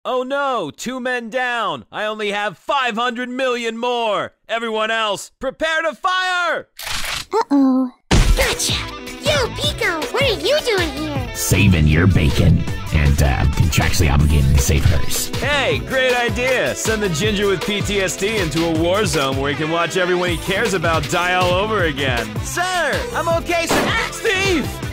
Oh no, 2 men down. I only have 500 million more. Everyone else, prepare to fire! Uh-oh. Gotcha! Yo, Pico, what are you doing here? Saving your bacon. And I'm contractually obligated to save hers. Hey, great idea. Send the ginger with PTSD into a war zone where he can watch everyone he cares about die all over again. Sir, I'm okay, sir. Steve!